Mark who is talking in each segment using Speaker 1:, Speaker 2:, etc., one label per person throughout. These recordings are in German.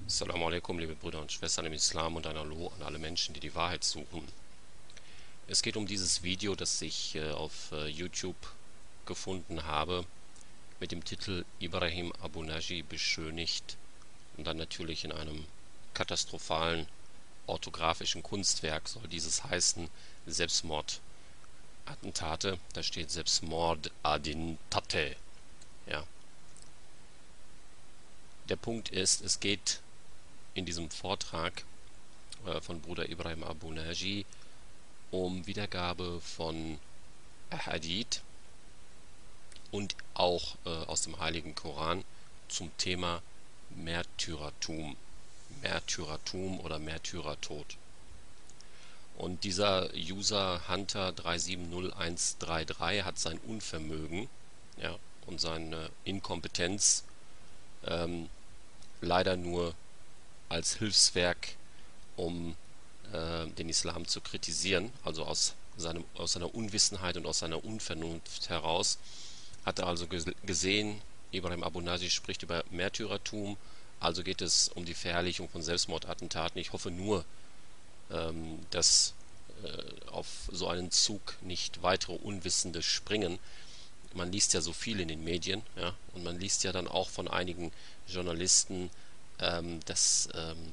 Speaker 1: Assalamu alaikum, liebe Brüder und Schwestern im Islam und ein Hallo an alle Menschen, die die Wahrheit suchen. Es geht um dieses Video, das ich auf YouTube gefunden habe, mit dem Titel Ibrahim Abu Naji beschönigt und dann natürlich in einem katastrophalen orthografischen Kunstwerk soll dieses heißen, Selbstmordattentate. Da steht Selbstmord adin Tate. Ja. Der Punkt ist, es geht in diesem Vortrag von Bruder Ibrahim Abu Naji um Wiedergabe von Hadith und auch aus dem Heiligen Koran zum Thema Märtyrertum. Märtyrertum oder Märtyrertod. Und dieser User Hunter 370133 hat sein Unvermögen, ja, und seine Inkompetenz leider nur als Hilfswerk, um den Islam zu kritisieren, also aus seiner Unwissenheit und aus seiner Unvernunft heraus, hat er also gesehen, Ibrahim Abu Naji spricht über Märtyrertum, also geht es um die Verherrlichung von Selbstmordattentaten. Ich hoffe nur, dass auf so einen Zug nicht weitere Unwissende springen. Man liest ja so viel in den Medien, ja, und man liest ja dann auch von einigen Journalisten, dass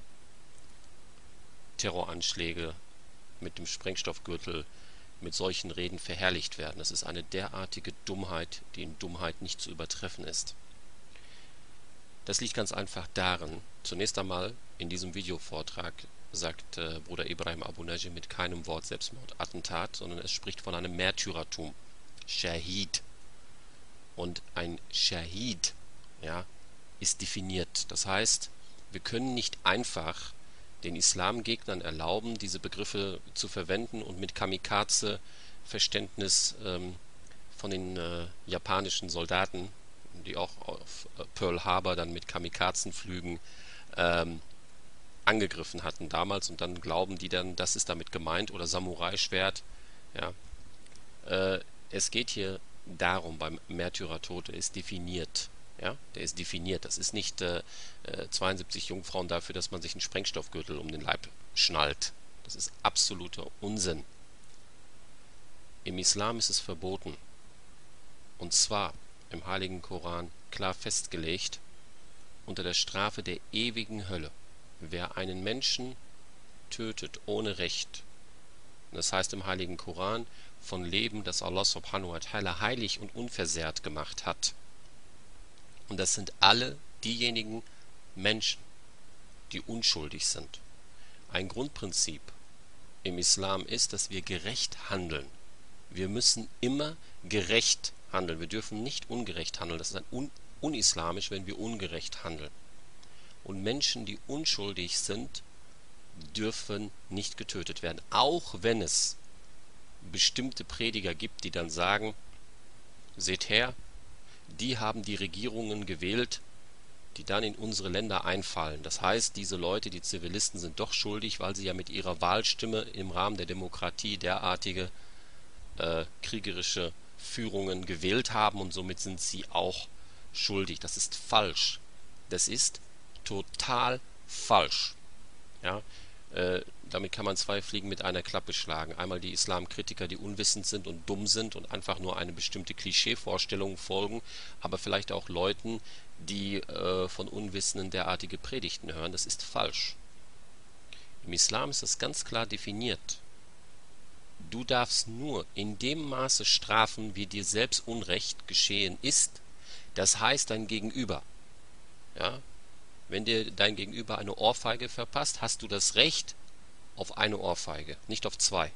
Speaker 1: Terroranschläge mit dem Sprengstoffgürtel mit solchen Reden verherrlicht werden. Das ist eine derartige Dummheit, die in Dummheit nicht zu übertreffen ist. Das liegt ganz einfach darin, zunächst einmal in diesem Videovortrag sagt Bruder Ibrahim Abu Naji mit keinem Wort Selbstmordattentat, sondern es spricht von einem Märtyrertum, Shahid. Und ein Shahid, ja, ist definiert. Das heißt, wir können nicht einfach den Islamgegnern erlauben, diese Begriffe zu verwenden und mit Kamikaze-Verständnis von den japanischen Soldaten, die auch auf Pearl Harbor dann mit Kamikazenflügen angegriffen hatten damals, und dann glauben die dann, das ist damit gemeint, oder Samurai-Schwert. Ja. Es geht hier darum, beim Märtyrertod, er ist definiert. Ja, der ist definiert. Das ist nicht 72 Jungfrauen dafür, dass man sich einen Sprengstoffgürtel um den Leib schnallt. Das ist absoluter Unsinn. Im Islam ist es verboten. Und zwar im Heiligen Koran klar festgelegt, unter der Strafe der ewigen Hölle. Wer einen Menschen tötet ohne Recht, das heißt im Heiligen Koran, von Leben, das Allah subhanahu wa ta'ala heilig und unversehrt gemacht hat. Und das sind alle diejenigen Menschen, die unschuldig sind. Ein Grundprinzip im Islam ist, dass wir gerecht handeln. Wir müssen immer gerecht handeln. Wir dürfen nicht ungerecht handeln. Das ist unislamisch, wenn wir ungerecht handeln. Und Menschen, die unschuldig sind, dürfen nicht getötet werden. Auch wenn es bestimmte Prediger gibt, die dann sagen, seht her, die haben die Regierungen gewählt, die dann in unsere Länder einfallen. Das heißt, diese Leute, die Zivilisten, sind doch schuldig, weil sie ja mit ihrer Wahlstimme im Rahmen der Demokratie derartige kriegerische Führungen gewählt haben, und somit sind sie auch schuldig. Das ist falsch. Das ist total falsch. Ja? Damit kann man zwei Fliegen mit einer Klappe schlagen. Einmal die Islamkritiker, die unwissend sind und dumm sind und einfach nur eine bestimmte Klischeevorstellung folgen, aber vielleicht auch Leuten, die von Unwissenden derartige Predigten hören. Das ist falsch. Im Islam ist das ganz klar definiert. Du darfst nur in dem Maße strafen, wie dir selbst Unrecht geschehen ist. Das heißt, dein Gegenüber. Ja? Wenn dir dein Gegenüber eine Ohrfeige verpasst, hast du das Recht auf eine Ohrfeige, nicht auf 2.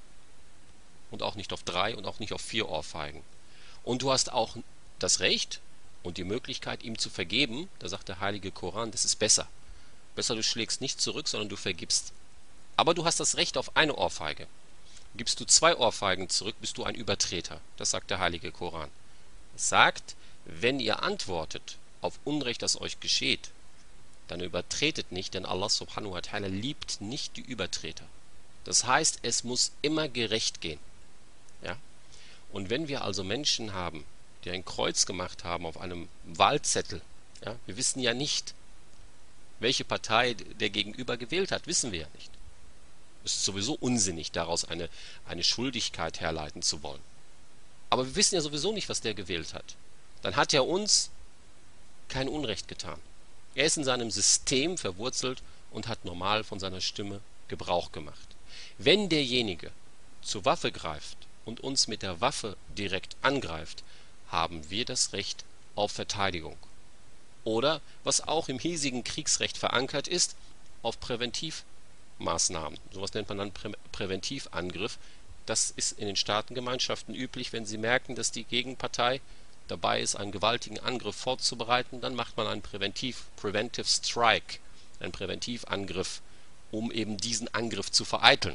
Speaker 1: Und auch nicht auf 3 und auch nicht auf 4 Ohrfeigen. Und du hast auch das Recht und die Möglichkeit, ihm zu vergeben. Da sagt der Heilige Koran, das ist besser. Besser, du schlägst nicht zurück, sondern du vergibst. Aber du hast das Recht auf eine Ohrfeige. Gibst du 2 Ohrfeigen zurück, bist du ein Übertreter. Das sagt der Heilige Koran. Es sagt, wenn ihr antwortet auf Unrecht, das euch geschieht, dann übertretet nicht, denn Allah subhanahu wa ta'ala liebt nicht die Übertreter. Das heißt, es muss immer gerecht gehen. Ja? Und wenn wir also Menschen haben, die ein Kreuz gemacht haben auf einem Wahlzettel, ja, wir wissen ja nicht, Welche Partei der Gegenüber gewählt hat, wissen wir ja nicht. Es ist sowieso unsinnig, daraus eine Schuldigkeit herleiten zu wollen. Aber wir wissen ja sowieso nicht, was der gewählt hat. Dann hat er uns kein Unrecht getan. Er ist in seinem System verwurzelt und hat normal von seiner Stimme Gebrauch gemacht. Wenn derjenige zur Waffe greift und uns mit der Waffe direkt angreift, haben wir das Recht auf Verteidigung. Oder, was auch im hiesigen Kriegsrecht verankert ist, auf Präventivmaßnahmen. Sowas nennt man dann Präventivangriff. Das ist in den Staatengemeinschaften üblich, wenn sie merken, dass die Gegenpartei dabei ist, einen gewaltigen Angriff vorzubereiten, dann macht man einen Preventive Strike, einen Präventivangriff, um eben diesen Angriff zu vereiteln.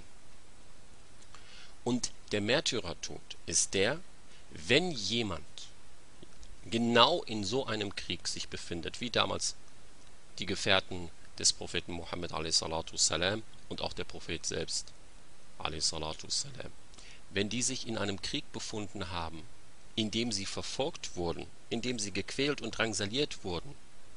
Speaker 1: Und der Märtyrertod ist der, wenn jemand genau in so einem Krieg sich befindet, wie damals die Gefährten des Propheten Mohammed a.s. und auch der Prophet selbst a.s. wenn die sich in einem Krieg befunden haben, in dem sie verfolgt wurden, in dem sie gequält und drangsaliert wurden.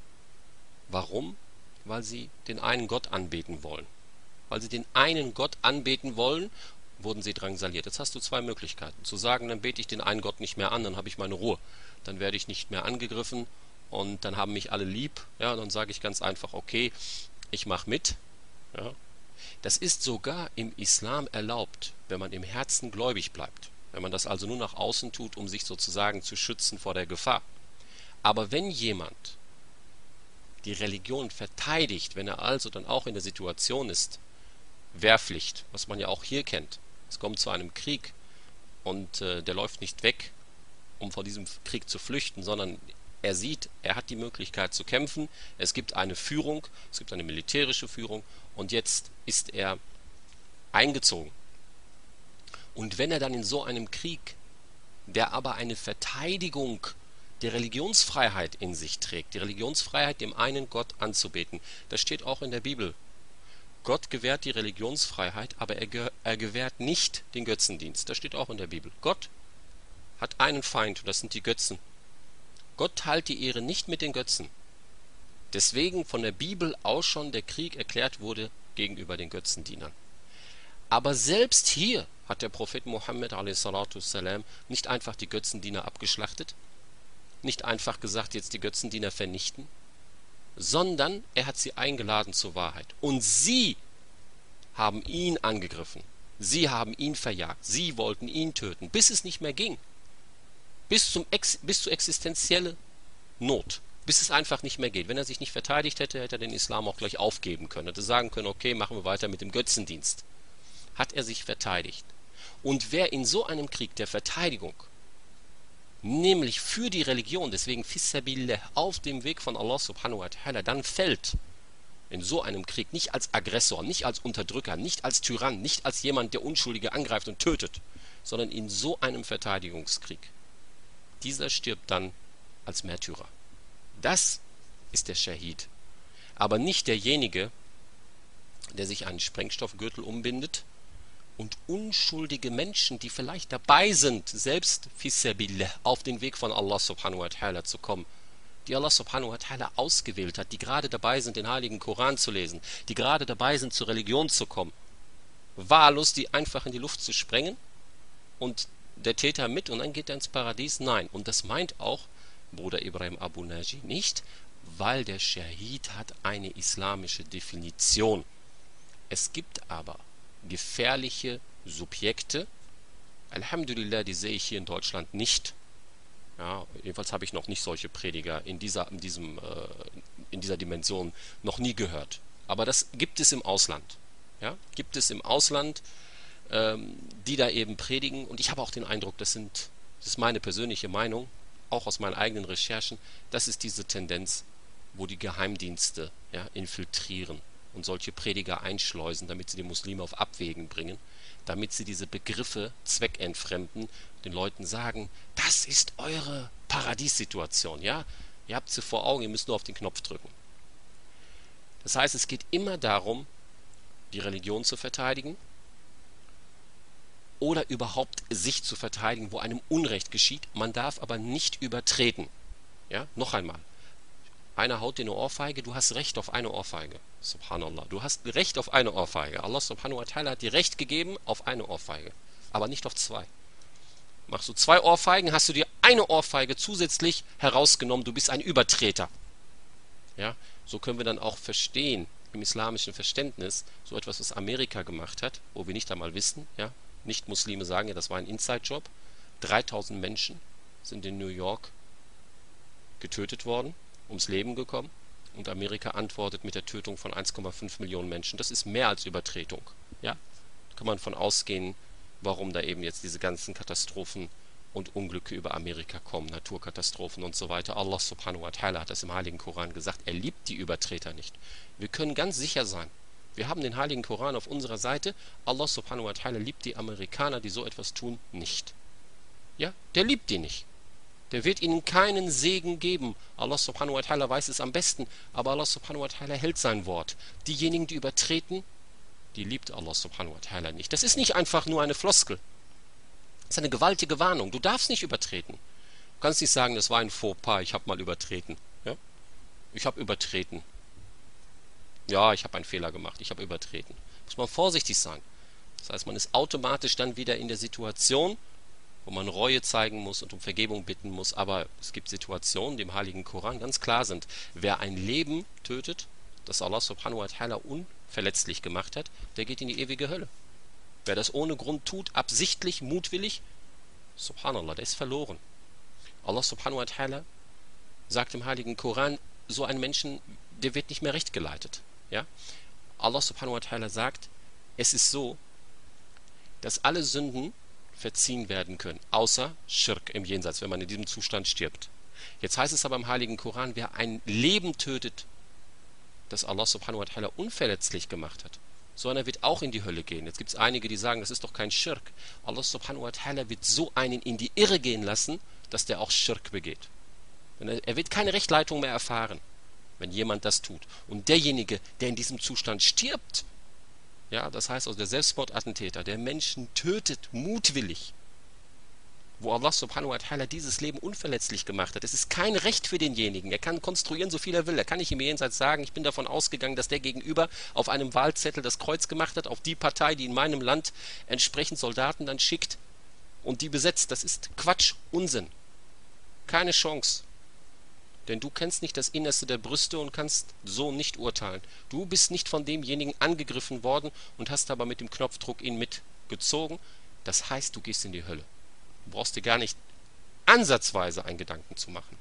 Speaker 1: Warum? Weil sie den einen Gott anbeten wollen. Weil sie den einen Gott anbeten wollen, wurden sie drangsaliert. Jetzt hast du zwei Möglichkeiten. Zu sagen, dann bete ich den einen Gott nicht mehr an, dann habe ich meine Ruhe. Dann werde ich nicht mehr angegriffen und dann haben mich alle lieb. Ja, dann sage ich ganz einfach, okay, ich mache mit. Ja. Das ist sogar im Islam erlaubt, wenn man im Herzen gläubig bleibt. Wenn man das also nur nach außen tut, um sich sozusagen zu schützen vor der Gefahr. Aber wenn jemand die Religion verteidigt, wenn er also dann auch in der Situation ist, Wehrpflicht, was man ja auch hier kennt, es kommt zu einem Krieg und der läuft nicht weg, um vor diesem Krieg zu flüchten, sondern er sieht, er hat die Möglichkeit zu kämpfen, es gibt eine Führung, es gibt eine militärische Führung und jetzt ist er eingezogen. Und wenn er dann in so einem Krieg, der aber eine Verteidigung der Religionsfreiheit in sich trägt, die Religionsfreiheit, dem einen Gott anzubeten, das steht auch in der Bibel. Gott gewährt die Religionsfreiheit, aber er gewährt nicht den Götzendienst. Das steht auch in der Bibel. Gott hat einen Feind und das sind die Götzen. Gott teilt die Ehre nicht mit den Götzen. Deswegen von der Bibel aus schon der Krieg erklärt wurde gegenüber den Götzendienern. Aber selbst hier hat der Prophet Mohammed a.s. nicht einfach die Götzendiener abgeschlachtet, nicht einfach gesagt, jetzt die Götzendiener vernichten, sondern er hat sie eingeladen zur Wahrheit. Und sie haben ihn angegriffen, sie haben ihn verjagt, sie wollten ihn töten, bis es nicht mehr ging, bis zur existenzielle Not, bis es einfach nicht mehr geht. Wenn er sich nicht verteidigt hätte, hätte er den Islam auch gleich aufgeben können, hätte sagen können, okay, machen wir weiter mit dem Götzendienst. Hat er sich verteidigt. Und wer in so einem Krieg der Verteidigung, nämlich für die Religion, deswegen fissabillah, auf dem Weg von Allah subhanahu wa ta'ala, dann fällt in so einem Krieg nicht als Aggressor, nicht als Unterdrücker, nicht als Tyrann, nicht als jemand, der Unschuldige angreift und tötet, sondern in so einem Verteidigungskrieg. Dieser stirbt dann als Märtyrer. Das ist der Schahid. Aber nicht derjenige, der sich einen Sprengstoffgürtel umbindet und unschuldige Menschen, die vielleicht dabei sind, selbst fissabillah auf den Weg von Allah subhanahu wa ta'ala zu kommen, die Allah subhanahu wa ta'ala ausgewählt hat, die gerade dabei sind, den heiligen Koran zu lesen, die gerade dabei sind, zur Religion zu kommen, wahllos die einfach in die Luft zu sprengen und der Täter mit und dann geht er ins Paradies? Nein. Und das meint auch Bruder Ibrahim Abu Naji nicht, weil der Schahid hat eine islamische Definition. Es gibt aber gefährliche Subjekte, Alhamdulillah, die sehe ich hier in Deutschland nicht. Ja, jedenfalls habe ich noch nicht solche Prediger in dieser Dimension noch nie gehört. Aber das gibt es im Ausland. Ja, gibt es im Ausland, die da eben predigen. Und ich habe auch den Eindruck, das ist meine persönliche Meinung, auch aus meinen eigenen Recherchen, das ist diese Tendenz, wo die Geheimdienste infiltrieren und solche Prediger einschleusen, damit sie die Muslime auf Abwägen bringen, damit sie diese Begriffe zweckentfremden, den Leuten sagen, das ist eure Paradiessituation, ja? Ihr habt sie vor Augen, ihr müsst nur auf den Knopf drücken. Das heißt, es geht immer darum, die Religion zu verteidigen oder überhaupt sich zu verteidigen, wo einem Unrecht geschieht. Man darf aber nicht übertreten. Ja? Noch einmal. einer haut dir eine Ohrfeige, du hast Recht auf eine Ohrfeige. Subhanallah. Du hast Recht auf eine Ohrfeige. Allah subhanahu wa ta'ala hat dir Recht gegeben auf eine Ohrfeige, aber nicht auf zwei. Machst du zwei Ohrfeigen, hast du dir eine Ohrfeige zusätzlich herausgenommen, du bist ein Übertreter. Ja, so können wir dann auch verstehen, im islamischen Verständnis, so etwas, was Amerika gemacht hat, wo wir nicht einmal wissen, ja, Nicht-Muslime sagen ja, das war ein Inside-Job. 3000 Menschen sind in New York getötet worden, ums Leben gekommen, und Amerika antwortet mit der Tötung von 1,5 Millionen Menschen. Das ist mehr als Übertretung. Ja, da kann man von ausgehen, warum da eben jetzt diese ganzen Katastrophen und Unglücke über Amerika kommen, Naturkatastrophen und so weiter. Allah subhanahu wa ta'ala hat das im Heiligen Koran gesagt, er liebt die Übertreter nicht. Wir können ganz sicher sein, wir haben den Heiligen Koran auf unserer Seite, Allah subhanahu wa ta'ala liebt die Amerikaner, die so etwas tun, nicht. Ja, der liebt die nicht. Der wird ihnen keinen Segen geben. Allah subhanahu wa ta'ala weiß es am besten, aber Allah subhanahu wa ta'ala hält sein Wort. Diejenigen, die übertreten, die liebt Allah subhanahu wa ta'ala nicht. Das ist nicht einfach nur eine Floskel. Das ist eine gewaltige Warnung. Du darfst nicht übertreten. Du kannst nicht sagen, das war ein Fauxpas, ich habe mal übertreten. Ja? Ich habe übertreten. Ja, ich habe einen Fehler gemacht, ich habe übertreten. Muss man vorsichtig sein. Das heißt, man ist automatisch dann wieder in der Situation, wo man Reue zeigen muss und um Vergebung bitten muss. Aber es gibt Situationen, die im Heiligen Koran ganz klar sind. Wer ein Leben tötet, das Allah subhanahu wa ta'ala unverletzlich gemacht hat, der geht in die ewige Hölle. Wer das ohne Grund tut, absichtlich, mutwillig, subhanallah, der ist verloren. Allah subhanahu wa ta'ala sagt im Heiligen Koran, so ein Menschen, der wird nicht mehr recht geleitet. Ja? Allah subhanahu wa ta'ala sagt, es ist so, dass alle Sünden verziehen werden können, außer Schirk im Jenseits, wenn man in diesem Zustand stirbt. Jetzt heißt es aber im Heiligen Koran, wer ein Leben tötet, das Allah subhanahu wa ta'ala unverletzlich gemacht hat, so einer wird auch in die Hölle gehen. Jetzt gibt es einige, die sagen, das ist doch kein Schirk. Allah subhanahu wa ta'ala wird so einen in die Irre gehen lassen, dass der auch Schirk begeht. Er wird keine Rechtleitung mehr erfahren, wenn jemand das tut. Und derjenige, der in diesem Zustand stirbt, ja, das heißt also der Selbstmordattentäter, der Menschen tötet, mutwillig, wo Allah subhanahu wa ta'ala dieses Leben unverletzlich gemacht hat. Es ist kein Recht für denjenigen. Er kann konstruieren, so viel er will. Er kann nicht im Jenseits sagen, ich bin davon ausgegangen, dass der Gegenüber auf einem Wahlzettel das Kreuz gemacht hat, auf die Partei, die in meinem Land entsprechend Soldaten dann schickt und die besetzt. Das ist Quatsch, Unsinn. Keine Chance. Denn du kennst nicht das Innerste der Brüste und kannst so nicht urteilen. Du bist nicht von demjenigen angegriffen worden und hast aber mit dem Knopfdruck ihn mitgezogen. Das heißt, du gehst in die Hölle. Du brauchst dir gar nicht ansatzweise einen Gedanken zu machen.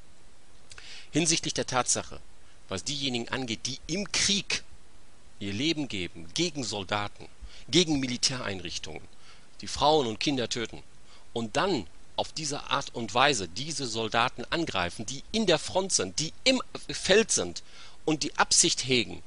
Speaker 1: Hinsichtlich der Tatsache, was diejenigen angeht, die im Krieg ihr Leben geben, gegen Soldaten, gegen Militäreinrichtungen, die Frauen und Kinder töten und dann auf diese Art und Weise diese Soldaten angreifen, die in der Front sind, die im Feld sind und die Absicht hegen,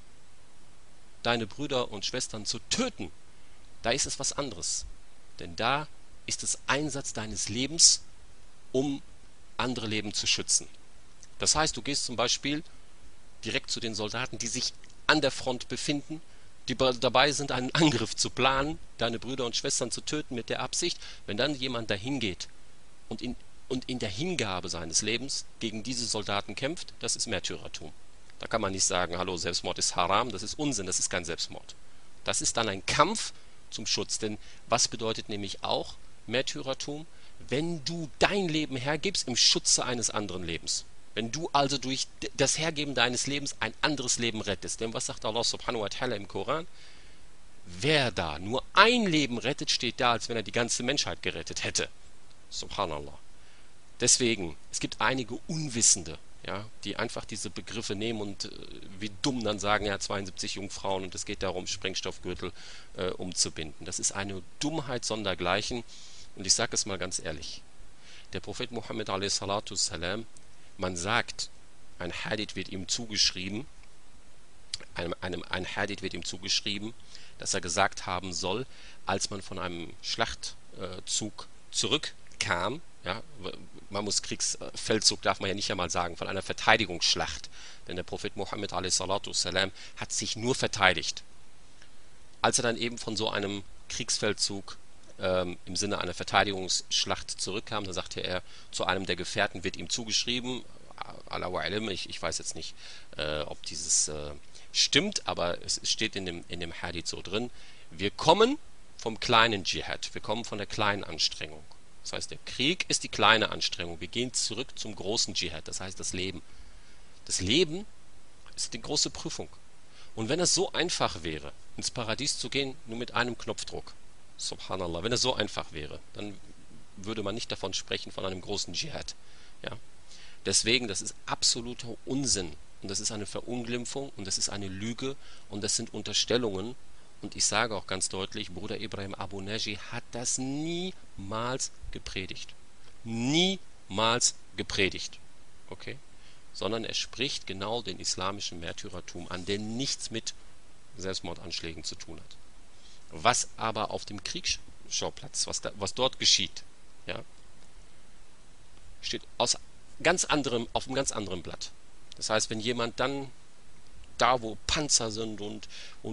Speaker 1: deine Brüder und Schwestern zu töten, da ist es was anderes. Denn da ist es Einsatz deines Lebens, um andere Leben zu schützen. Das heißt, du gehst zum Beispiel direkt zu den Soldaten, die sich an der Front befinden, die dabei sind, einen Angriff zu planen, deine Brüder und Schwestern zu töten mit der Absicht, wenn dann jemand dahin geht und in der Hingabe seines Lebens gegen diese Soldaten kämpft, das ist Märtyrertum. Da kann man nicht sagen, hallo, Selbstmord ist haram, das ist Unsinn, das ist kein Selbstmord. Das ist dann ein Kampf zum Schutz, denn was bedeutet nämlich auch Märtyrertum? Wenn du dein Leben hergibst im Schutze eines anderen Lebens. Wenn du also durch das Hergeben deines Lebens ein anderes Leben rettest. Denn was sagt Allah subhanahu wa ta'ala im Koran? Wer da nur ein Leben rettet, steht da, als wenn er die ganze Menschheit gerettet hätte. Subhanallah. Deswegen, es gibt einige Unwissende, ja, die einfach diese Begriffe nehmen und wie dumm dann sagen, ja, 72 Jungfrauen und es geht darum, Sprengstoffgürtel umzubinden. Das ist eine Dummheit sondergleichen. Und ich sage es mal ganz ehrlich. Der Prophet Muhammad a.s. Man sagt, ein Hadith wird ihm zugeschrieben, ein Hadith wird ihm zugeschrieben, dass er gesagt haben soll, als man von einem Schlachtzug zurückkam, ja, man muss Kriegsfeldzug, darf man ja nicht einmal sagen, von einer Verteidigungsschlacht, denn der Prophet Muhammad a.s. hat sich nur verteidigt. Als er dann eben von so einem Kriegsfeldzug im Sinne einer Verteidigungsschlacht zurückkam, da sagte er, zu einem der Gefährten wird ihm zugeschrieben, Allahu alam, ich weiß jetzt nicht, ob dieses stimmt, aber es steht in dem Hadith so drin, wir kommen vom kleinen Dschihad, wir kommen von der kleinen Anstrengung. Das heißt, der Krieg ist die kleine Anstrengung. Wir gehen zurück zum großen Dschihad, das heißt das Leben. Das Leben ist die große Prüfung. Und wenn es so einfach wäre, ins Paradies zu gehen, nur mit einem Knopfdruck, Subhanallah, wenn es so einfach wäre, dann würde man nicht davon sprechen, von einem großen Dschihad. Ja? Deswegen, das ist absoluter Unsinn. Und das ist eine Verunglimpfung und das ist eine Lüge und das sind Unterstellungen. Und ich sage auch ganz deutlich, Bruder Ibrahim Abu Naji hat das niemals gepredigt. Niemals gepredigt. Okay? Sondern er spricht genau den islamischen Märtyrertum an, der nichts mit Selbstmordanschlägen zu tun hat. Was aber auf dem Kriegsschauplatz, was dort geschieht, ja, steht auf einem ganz anderen Blatt. Das heißt, wenn jemand dann da, wo Panzer sind und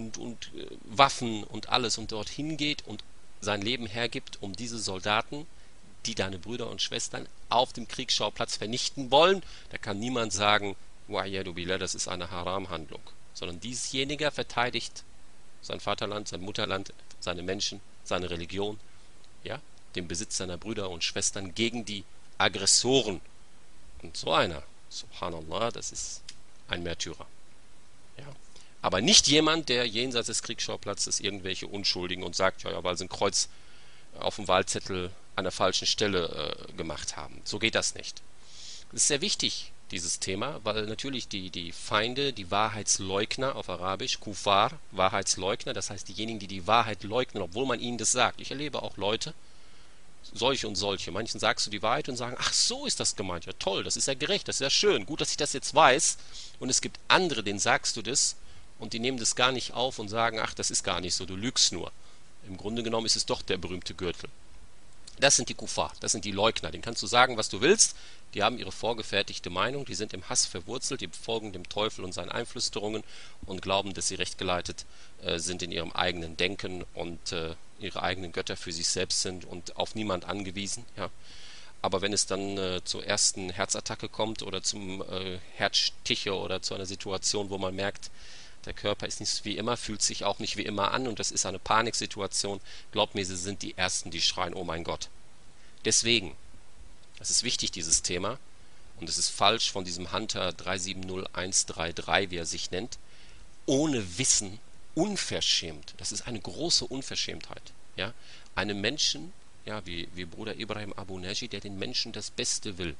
Speaker 1: Waffen und alles und dorthin geht und sein Leben hergibt, um diese Soldaten, die deine Brüder und Schwestern auf dem Kriegsschauplatz vernichten wollen, da kann niemand sagen, wa'yadu billah, das ist eine Haram-Handlung. Sondern diesjenige verteidigt sein Vaterland, sein Mutterland, seine Menschen, seine Religion, ja, den Besitz seiner Brüder und Schwestern gegen die Aggressoren. Und so einer, subhanallah, das ist ein Märtyrer. Ja. Aber nicht jemand, der jenseits des Kriegsschauplatzes irgendwelche Unschuldigen und sagt, ja, weil sie ein Kreuz auf dem Wahlzettel an der falschen Stelle gemacht haben. So geht das nicht. Das ist sehr wichtig, dieses Thema, weil natürlich die Feinde, die Wahrheitsleugner auf Arabisch, Kufar, Wahrheitsleugner, das heißt diejenigen, die die Wahrheit leugnen, obwohl man ihnen das sagt. Ich erlebe auch Leute, solche und solche. Manchen sagst du die Wahrheit und sagen, ach, so ist das gemeint. Ja toll, das ist ja gerecht, das ist ja schön. Gut, dass ich das jetzt weiß. Und es gibt andere, denen sagst du das und die nehmen das gar nicht auf und sagen, ach, das ist gar nicht so, du lügst nur. Im Grunde genommen ist es doch der berühmte Gürtel. Das sind die Kufar, das sind die Leugner. Denen kannst du sagen, was du willst. Die haben ihre vorgefertigte Meinung, die sind im Hass verwurzelt, die folgen dem Teufel und seinen Einflüsterungen und glauben, dass sie rechtgeleitet sind in ihrem eigenen Denken und ihre eigenen Götter für sich selbst sind und auf niemand angewiesen. Ja. Aber wenn es dann zur ersten Herzattacke kommt oder zum Herzstiche oder zu einer Situation, wo man merkt, der Körper ist nicht wie immer, fühlt sich auch nicht wie immer an und das ist eine Paniksituation, glaubt mir, sie sind die Ersten, die schreien, oh mein Gott. Deswegen, das ist wichtig, dieses Thema, und es ist falsch von diesem Hunter 370133, wie er sich nennt, ohne Wissen, unverschämt, das ist eine große Unverschämtheit, ja, einem Menschen, ja, wie Bruder Ibrahim Abu Naji, der den Menschen das Beste will.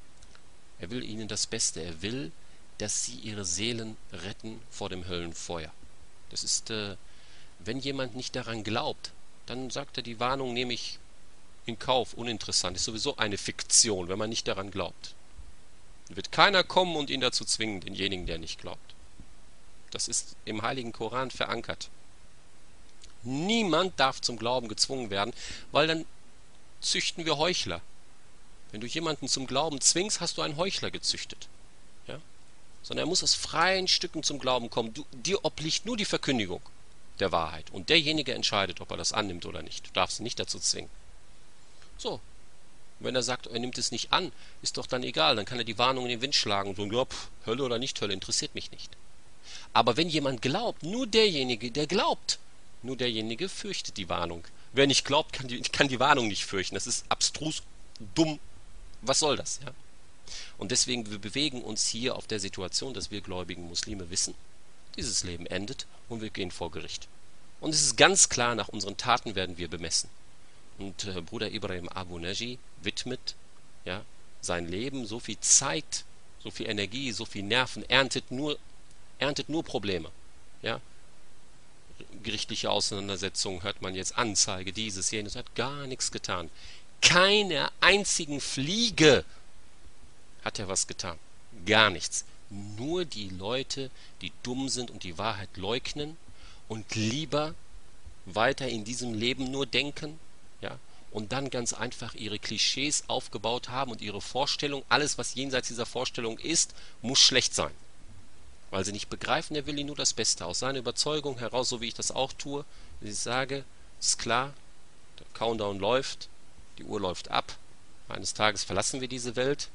Speaker 1: Er will ihnen das Beste, er will, dass sie ihre Seelen retten vor dem Höllenfeuer. Das ist, wenn jemand nicht daran glaubt, dann sagt er, die Warnung nehme ich in Kauf, uninteressant, ist sowieso eine Fiktion, wenn man nicht daran glaubt. Da wird keiner kommen und ihn dazu zwingen, denjenigen, der nicht glaubt. Das ist im Heiligen Koran verankert. Niemand darf zum Glauben gezwungen werden, weil dann züchten wir Heuchler. Wenn du jemanden zum Glauben zwingst, hast du einen Heuchler gezüchtet. Ja? Sondern er muss aus freien Stücken zum Glauben kommen. Dir obliegt nur die Verkündigung der Wahrheit. Und derjenige entscheidet, ob er das annimmt oder nicht. Du darfst ihn nicht dazu zwingen. So. Wenn er sagt, er nimmt es nicht an, ist doch dann egal. Dann kann er die Warnung in den Wind schlagen und sagen, ja, Hölle oder nicht Hölle, interessiert mich nicht. Aber wenn jemand glaubt, nur derjenige, der glaubt, nur derjenige fürchtet die Warnung. Wer nicht glaubt, kann die Warnung nicht fürchten. Das ist abstrus, dumm. Was soll das? Ja? Und deswegen, wir bewegen uns hier auf der Situation, dass wir gläubigen Muslime wissen, dieses Leben endet und wir gehen vor Gericht. Und es ist ganz klar, nach unseren Taten werden wir bemessen. Und Bruder Ibrahim Abu Naji widmet sein Leben, so viel Zeit, so viel Energie, so viel Nerven, erntet nur Probleme. Ja? Gerichtliche Auseinandersetzungen, hört man jetzt Anzeige, dieses, jenes, hat gar nichts getan. Keiner einzigen Fliege hat er was getan. Gar nichts. Nur die Leute, die dumm sind und die Wahrheit leugnen und lieber weiter in diesem Leben nur denken, ja, und dann ganz einfach ihre Klischees aufgebaut haben und ihre Vorstellung, alles was jenseits dieser Vorstellung ist, muss schlecht sein. Weil sie nicht begreifen, er will ihnen nur das Beste. Aus seiner Überzeugung heraus, so wie ich das auch tue, wie ich sage, ist klar, der Countdown läuft, die Uhr läuft ab, eines Tages verlassen wir diese Welt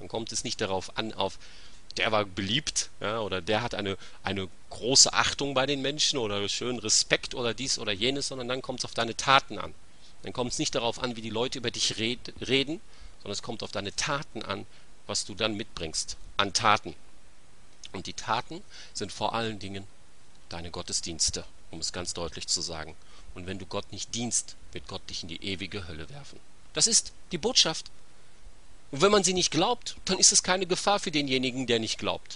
Speaker 1: Dann kommt es nicht darauf an, der war beliebt, ja, oder der hat eine große Achtung bei den Menschen oder schönen Respekt oder dies oder jenes, sondern dann kommt es auf deine Taten an. Dann kommt es nicht darauf an, wie die Leute über dich reden, sondern es kommt auf deine Taten an, was du dann mitbringst an Taten. Und die Taten sind vor allen Dingen deine Gottesdienste, um es ganz deutlich zu sagen. Und wenn du Gott nicht dienst, wird Gott dich in die ewige Hölle werfen. Das ist die Botschaft. Und wenn man sie nicht glaubt, dann ist es keine Gefahr für denjenigen, der nicht glaubt.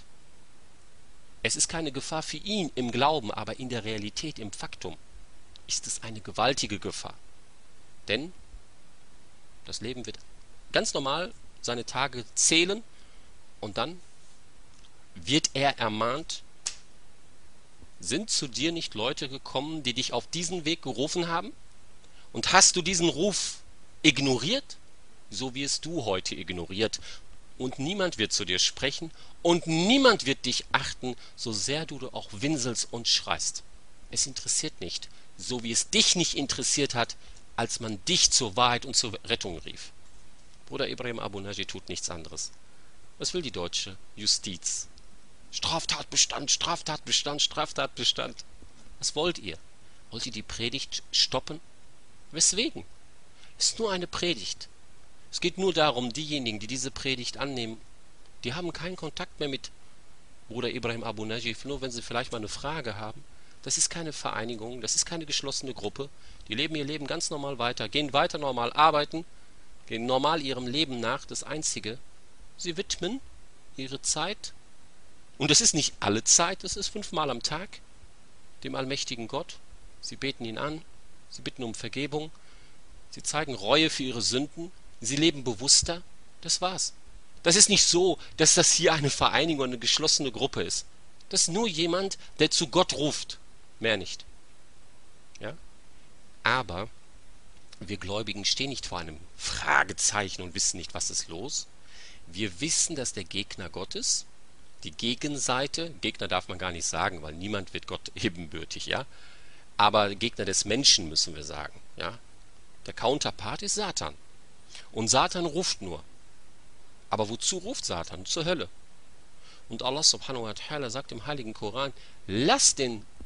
Speaker 1: Es ist keine Gefahr für ihn im Glauben, aber in der Realität, im Faktum, ist es eine gewaltige Gefahr. Denn das Leben wird ganz normal seine Tage zählen und dann wird er ermahnt, sind zu dir nicht Leute gekommen, die dich auf diesen Weg gerufen haben? Und hast du diesen Ruf ignoriert? So wirst du heute ignoriert. Und niemand wird zu dir sprechen und niemand wird dich achten, so sehr du auch winselst und schreist. Es interessiert nicht, so wie es dich nicht interessiert hat, als man dich zur Wahrheit und zur Rettung rief. Bruder Ibrahim Abu Naji tut nichts anderes. Was will die deutsche Justiz? Straftatbestand, Straftatbestand, Straftatbestand. Was wollt ihr? Wollt ihr die Predigt stoppen? Weswegen? Es ist nur eine Predigt. Es geht nur darum, diejenigen, die diese Predigt annehmen, die haben keinen Kontakt mehr mit Bruder Ibrahim Abu Najif, nur wenn sie vielleicht mal eine Frage haben. Das ist keine Vereinigung, das ist keine geschlossene Gruppe. Die leben ihr Leben ganz normal weiter, gehen weiter normal arbeiten, gehen normal ihrem Leben nach. Das Einzige, sie widmen ihre Zeit, und das ist nicht alle Zeit, das ist 5-mal am Tag, dem allmächtigen Gott. Sie beten ihn an, sie bitten um Vergebung, sie zeigen Reue für ihre Sünden, sie leben bewusster, das war's. Das ist nicht so, dass das hier eine Vereinigung, eine geschlossene Gruppe ist. Das ist nur jemand, der zu Gott ruft, mehr nicht. Ja? Aber wir Gläubigen stehen nicht vor einem Fragezeichen und wissen nicht, was ist los. Wir wissen, dass der Gegner Gottes, die Gegenseite, Gegner darf man gar nicht sagen, weil niemand wird Gott ebenbürtig, ja. Aber Gegner des Menschen müssen wir sagen, ja. Der Counterpart ist Satan. Und Satan ruft nur. Aber wozu ruft Satan? Zur Hölle. Und Allah subhanahu wa ta'ala sagt im Heiligen Koran, lasst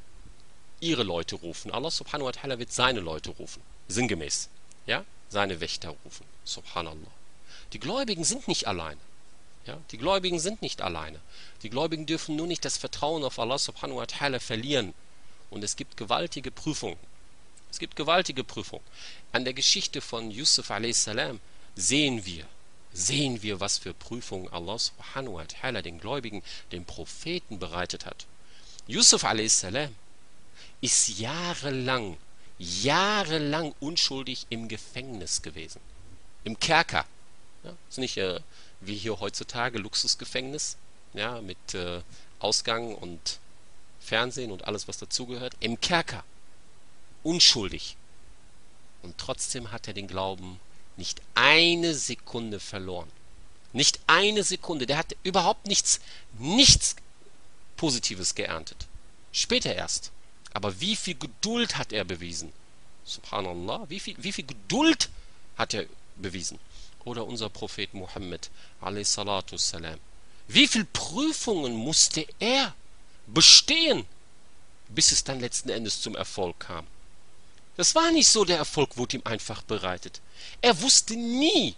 Speaker 1: ihre Leute rufen. Allah subhanahu wa ta'ala wird seine Leute rufen. Sinngemäß. Ja? Seine Wächter rufen. Subhanallah. Die Gläubigen sind nicht alleine. Ja? Die Gläubigen sind nicht alleine. Die Gläubigen dürfen nur nicht das Vertrauen auf Allah subhanahu wa ta'ala verlieren. Und es gibt gewaltige Prüfungen. Es gibt gewaltige Prüfungen. An der Geschichte von Yusuf a.s. sehen wir, was für Prüfungen Allah subhanahu wa ta'ala den Gläubigen, den Propheten bereitet hat. Yusuf a.s. ist jahrelang unschuldig im Gefängnis gewesen. Im Kerker. Ja, ist nicht wie hier heutzutage Luxusgefängnis, ja, mit Ausgang und Fernsehen und alles, was dazugehört. Im Kerker. Unschuldig. Und trotzdem hat er den Glauben nicht eine Sekunde verloren. Nicht eine Sekunde. Der hat überhaupt nichts Positives geerntet. Später erst. Aber wie viel Geduld hat er bewiesen? Subhanallah. Wie viel Geduld hat er bewiesen? Oder unser Prophet Muhammad a.s. Wie viel Prüfungen musste er bestehen, bis es dann letzten Endes zum Erfolg kam? Das war nicht so, der Erfolg wurde ihm einfach bereitet. Er wusste nie,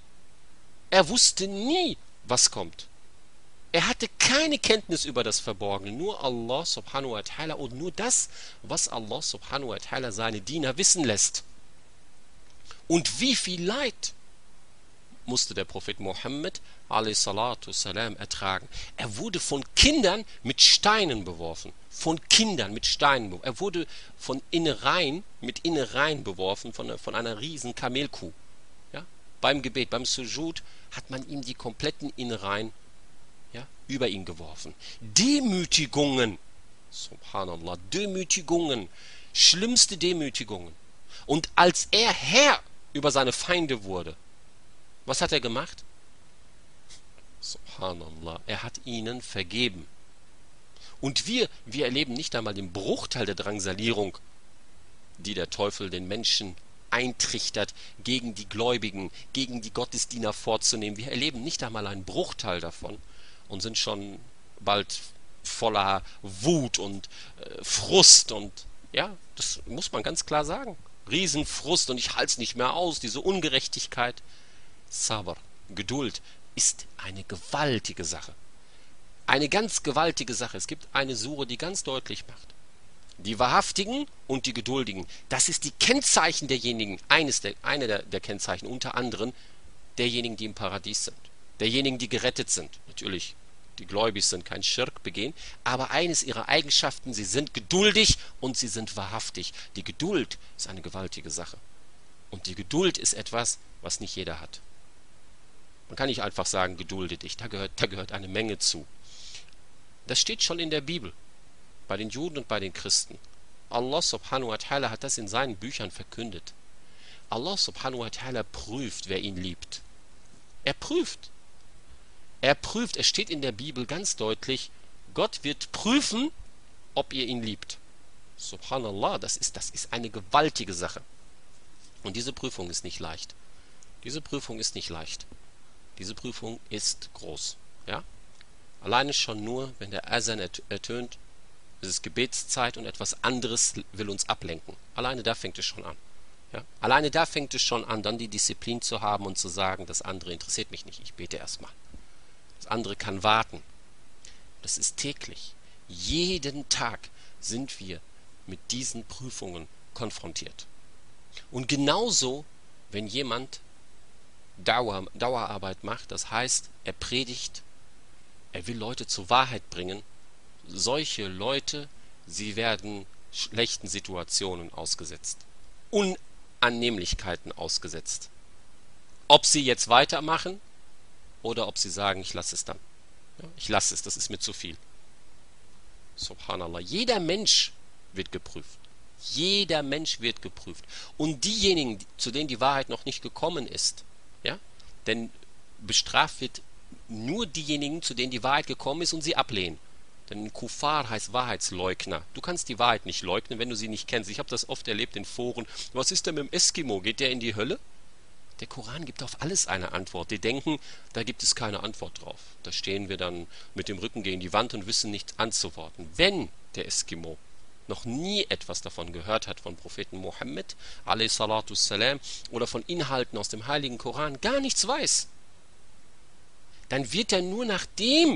Speaker 1: was kommt. Er hatte keine Kenntnis über das Verborgene, nur Allah subhanahu wa ta'ala und nur das, was Allah subhanahu wa ta'ala seine Diener wissen lässt. Und wie viel Leid musste der Prophet Muhammad a.s. ertragen. Er wurde von Kindern mit Steinen beworfen. Er wurde mit Innereien beworfen von einer riesen Kamelkuh. Ja? Beim Gebet, beim Sujud hat man ihm die kompletten Innereien, ja, über ihn geworfen. Demütigungen, subhanallah, schlimmste Demütigungen. Und als er Herr über seine Feinde wurde, was hat er gemacht? Subhanallah, er hat ihnen vergeben. Und wir erleben nicht einmal den Bruchteil der Drangsalierung, die der Teufel den Menschen eintrichtert, gegen die Gläubigen, gegen die Gottesdiener vorzunehmen. Wir erleben nicht einmal einen Bruchteil davon und sind schon bald voller Wut und Frust und ja, das muss man ganz klar sagen. Riesenfrust und ich halte es nicht mehr aus, diese Ungerechtigkeit. Sabr, Geduld, ist eine gewaltige Sache. Eine ganz gewaltige Sache. Es gibt eine Sure, die ganz deutlich macht: Die Wahrhaftigen und die Geduldigen, das ist die Kennzeichen derjenigen, eine der Kennzeichen, unter anderem derjenigen, die im Paradies sind, derjenigen, die gerettet sind. Natürlich, die gläubig sind, kein Schirk begehen, aber eines ihrer Eigenschaften: sie sind geduldig und sie sind wahrhaftig. Die Geduld ist eine gewaltige Sache. Und die Geduld ist etwas, was nicht jeder hat. Man kann nicht einfach sagen, gedulde dich, da gehört eine Menge zu. Das steht schon in der Bibel, bei den Juden und bei den Christen. Allah subhanahu wa ta'ala hat das in seinen Büchern verkündet. Allah subhanahu wa ta'ala prüft, wer ihn liebt. Er prüft. Es steht in der Bibel ganz deutlich: Gott wird prüfen, ob ihr ihn liebt. Subhanallah, das ist eine gewaltige Sache. Und diese Prüfung ist nicht leicht. Diese Prüfung ist groß. Ja? Alleine schon nur, wenn der Azan ertönt, es ist Gebetszeit und etwas anderes will uns ablenken. Alleine da fängt es schon an. Ja? Alleine da fängt es schon an, dann die Disziplin zu haben und zu sagen, das andere interessiert mich nicht, ich bete erstmal. Das andere kann warten. Das ist täglich. Jeden Tag sind wir mit diesen Prüfungen konfrontiert. Und genauso, wenn jemand Dauerarbeit macht, das heißt, er predigt, er will Leute zur Wahrheit bringen, solche Leute, sie werden schlechten Situationen ausgesetzt, Unannehmlichkeiten ausgesetzt. Ob sie jetzt weitermachen oder ob sie sagen, ich lasse es dann. Ja, ich lasse es, das ist mir zu viel. Subhanallah, jeder Mensch wird geprüft. Jeder Mensch wird geprüft. Und diejenigen, zu denen die Wahrheit noch nicht gekommen ist, ja, denn bestraft wird nur diejenigen, zu denen die Wahrheit gekommen ist und sie ablehnen. Denn Kuffar heißt Wahrheitsleugner. Du kannst die Wahrheit nicht leugnen, wenn du sie nicht kennst. Ich habe das oft erlebt in Foren. Was ist denn mit dem Eskimo? Geht der in die Hölle? Der Koran gibt auf alles eine Antwort. Die denken, da gibt es keine Antwort drauf. Da stehen wir dann mit dem Rücken gegen die Wand und wissen nicht anzuworten. Wenn der Eskimo noch nie etwas davon gehört hat, von Propheten Mohammed a.s.salam, oder von Inhalten aus dem heiligen Koran gar nichts weiß, dann wird er nur nach dem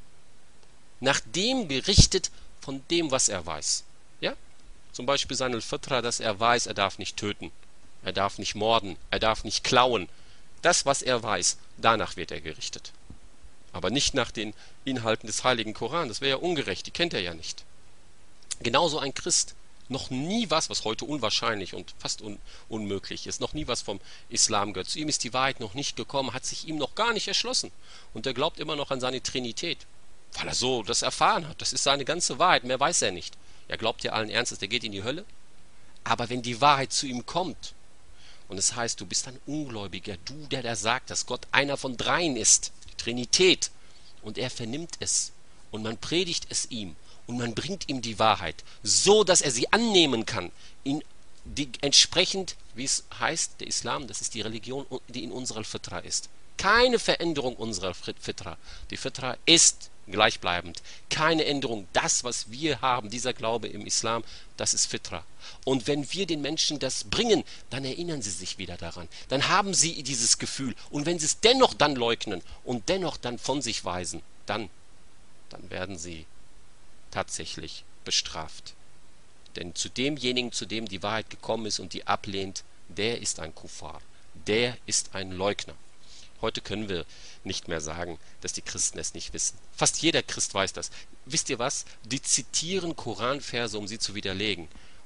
Speaker 1: gerichtet von dem, was er weiß. Ja? Zum Beispiel sein Al-Fitra, dass er weiß, er darf nicht töten, er darf nicht morden, er darf nicht klauen. Das, was er weiß, danach wird er gerichtet. Aber nicht nach den Inhalten des heiligen Koran, das wäre ja ungerecht, die kennt er ja nicht. Genauso ein Christ, noch nie was heute unwahrscheinlich und fast unmöglich ist, noch nie was vom Islam gehört. Zu ihm ist die Wahrheit noch nicht gekommen, hat sich ihm noch gar nicht erschlossen. Und er glaubt immer noch an seine Trinität, weil er so das erfahren hat. Das ist seine ganze Wahrheit, mehr weiß er nicht. Er glaubt ja allen Ernstes, der geht in die Hölle. Aber wenn die Wahrheit zu ihm kommt, und es heißt, du bist ein Ungläubiger, du, der sagt, dass Gott einer von dreien ist, die Trinität, und er vernimmt es, und man predigt es ihm, und man bringt ihm die Wahrheit, so dass er sie annehmen kann, entsprechend, wie es heißt, der Islam, das ist die Religion, die in unserer Fitra ist. Keine Veränderung unserer Fitra. Die Fitra ist gleichbleibend. Keine Änderung. Das, was wir haben, dieser Glaube im Islam, das ist Fitra. Und wenn wir den Menschen das bringen, dann erinnern sie sich wieder daran. Dann haben sie dieses Gefühl. Und wenn sie es dennoch dann leugnen und dennoch dann von sich weisen, dann werden sie tatsächlich bestraft. Denn zu demjenigen, zu dem die Wahrheit gekommen ist und die ablehnt, der ist ein Kuffar. Der ist ein Leugner. Heute können wir nicht mehr sagen, dass die Christen es nicht wissen. Fast jeder Christ weiß das. Wisst ihr was? Die zitieren Koranverse, um sie zu widerlegen.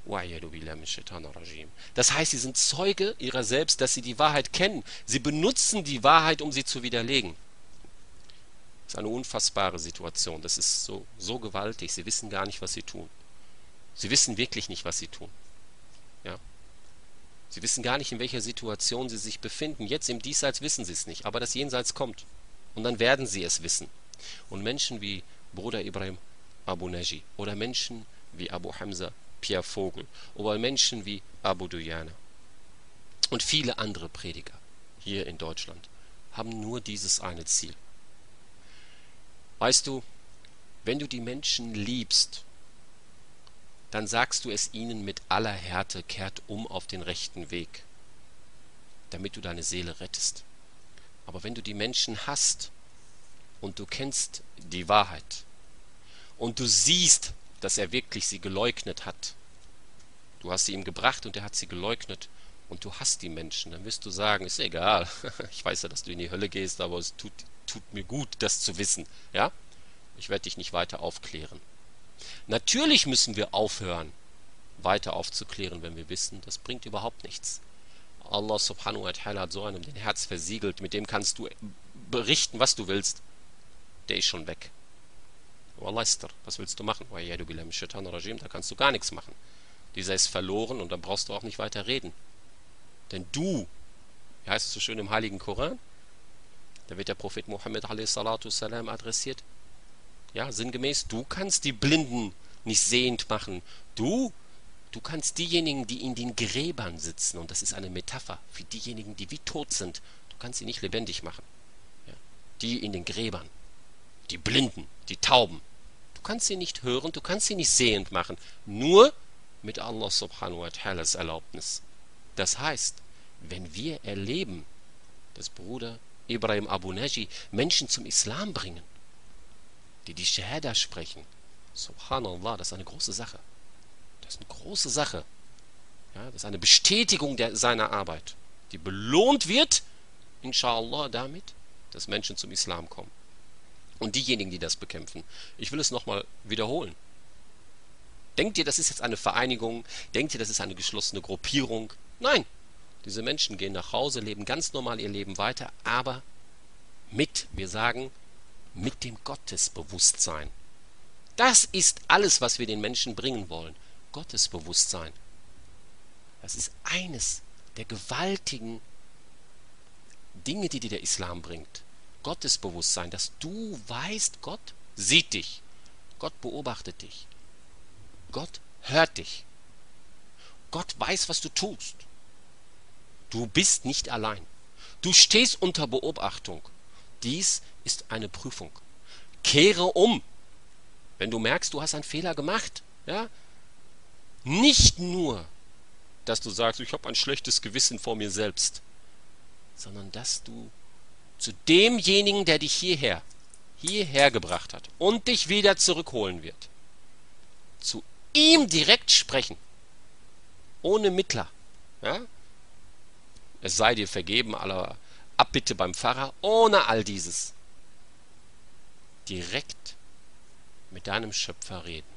Speaker 1: Das heißt, sie sind Zeuge ihrer selbst, dass sie die Wahrheit kennen. Sie benutzen die Wahrheit, um sie zu widerlegen. Das ist eine unfassbare Situation. Das ist so gewaltig. Sie wissen gar nicht, was sie tun. Sie wissen wirklich nicht, was sie tun. Ja? Sie wissen gar nicht, in welcher Situation sie sich befinden. Jetzt im Diesseits wissen sie es nicht, aber das Jenseits kommt. Und dann werden sie es wissen. Und Menschen wie Bruder Ibrahim Abu Naji oder Menschen wie Abu Hamza Pierre Vogel oder Menschen wie Abu Dujana, Und viele andere Prediger hier in Deutschland haben nur dieses eine Ziel. Weißt du, wenn du die Menschen liebst, dann sagst du es ihnen mit aller Härte, kehrt um auf den rechten Weg, damit du deine Seele rettest. Aber wenn du die Menschen hasst und du kennst die Wahrheit und du siehst, dass er wirklich sie geleugnet hat, du hast sie ihm gebracht und er hat sie geleugnet und du hasst die Menschen, dann wirst du sagen, ist egal, ich weiß ja, dass du in die Hölle gehst, aber es tut mir gut, das zu wissen, ja? Ich werde dich nicht weiter aufklären. Natürlich müssen wir aufhören, weiter aufzuklären, wenn wir wissen, das bringt überhaupt nichts. Allah subhanahu wa ta'ala hat so einem den Herz versiegelt, mit dem kannst du berichten, was du willst. Der ist schon weg. Wallah, was willst du machen? Da kannst du gar nichts machen. Dieser ist verloren und dann brauchst du auch nicht weiter reden. Denn du, wie heißt es so schön im Heiligen Koran? Da wird der Prophet Muhammad a.s. adressiert. Ja, sinngemäß, du kannst die Blinden nicht sehend machen. Du kannst diejenigen, die in den Gräbern sitzen, und das ist eine Metapher für diejenigen, die wie tot sind, du kannst sie nicht lebendig machen. Ja, die in den Gräbern, die Blinden, die Tauben, du kannst sie nicht hören, du kannst sie nicht sehend machen, nur mit Allah subhanahu wa ta'alas Erlaubnis. Das heißt, wenn wir erleben, dass Bruder Ibrahim Abu Naji Menschen zum Islam bringen, die Shahada sprechen, subhanallah, das ist eine große Sache. Das ist eine große Sache. Ja, das ist eine Bestätigung seiner Arbeit, die belohnt wird, inshallah, damit, dass Menschen zum Islam kommen. Und diejenigen, die das bekämpfen, ich will es nochmal wiederholen. Denkt ihr, das ist jetzt eine Vereinigung? Denkt ihr, das ist eine geschlossene Gruppierung? Nein, diese Menschen gehen nach Hause, leben ganz normal ihr Leben weiter, aber wir sagen, mit dem Gottesbewusstsein. Das ist alles, was wir den Menschen bringen wollen. Gottesbewusstsein. Das ist eines der gewaltigen Dinge, die dir der Islam bringt. Gottesbewusstsein, dass du weißt, Gott sieht dich. Gott beobachtet dich. Gott hört dich. Gott weiß, was du tust. Du bist nicht allein. Du stehst unter Beobachtung. Dies ist eine Prüfung. Kehre um, wenn du merkst, du hast einen Fehler gemacht. Ja? Nicht nur, dass du sagst, ich habe ein schlechtes Gewissen vor mir selbst, sondern dass du zu demjenigen, der dich hierher gebracht hat und dich wieder zurückholen wird, zu ihm direkt sprechen, ohne Mittler. Ja? Es sei dir vergeben, aller Abbitte beim Pfarrer, ohne all dieses. Direkt mit deinem Schöpfer reden.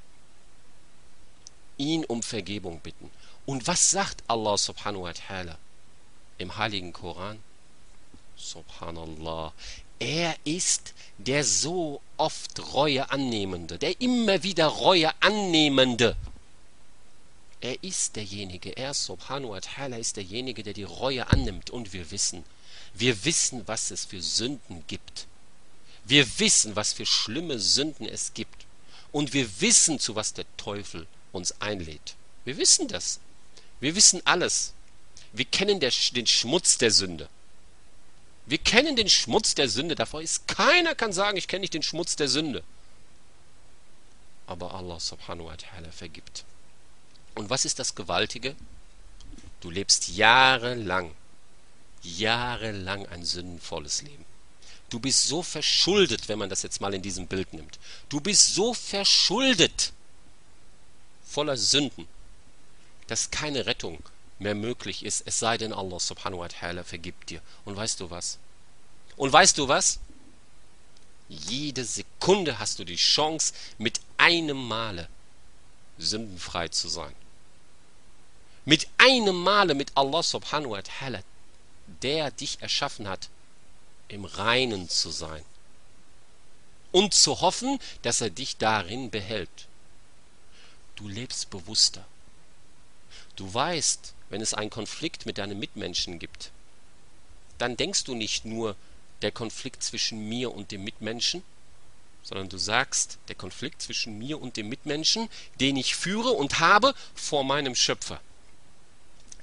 Speaker 1: Ihn um Vergebung bitten. Und was sagt Allah subhanahu wa ta'ala im Heiligen Koran? Subhanallah. Er ist der so oft Reue annehmende, der immer wieder Reue annehmende. Er ist derjenige, er subhanahu wa ta'ala ist derjenige, der die Reue annimmt. Und wir wissen, was es für Sünden gibt. Wir wissen, was für schlimme Sünden es gibt. Und wir wissen, zu was der Teufel uns einlädt. Wir wissen das. Wir wissen alles. Wir kennen den Schmutz der Sünde. Wir kennen den Schmutz der Sünde. Davor ist keiner kann sagen, ich kenne nicht den Schmutz der Sünde. Aber Allah subhanahu wa ta'ala vergibt. Und was ist das Gewaltige? Du lebst jahrelang ein sündenvolles Leben. Du bist so verschuldet, wenn man das jetzt mal in diesem Bild nimmt. Du bist so verschuldet, voller Sünden, dass keine Rettung mehr möglich ist, es sei denn Allah subhanahu wa ta'ala vergibt dir. Und weißt du was? Jede Sekunde hast du die Chance, mit einem Male sündenfrei zu sein. Mit einem Male mit Allah subhanahu wa ta'ala, der dich erschaffen hat, im Reinen zu sein. Und zu hoffen, dass er dich darin behält. Du lebst bewusster. Du weißt, wenn es einen Konflikt mit deinen Mitmenschen gibt, dann denkst du nicht nur, der Konflikt zwischen mir und dem Mitmenschen, sondern du sagst, der Konflikt zwischen mir und dem Mitmenschen, den ich führe und habe vor meinem Schöpfer.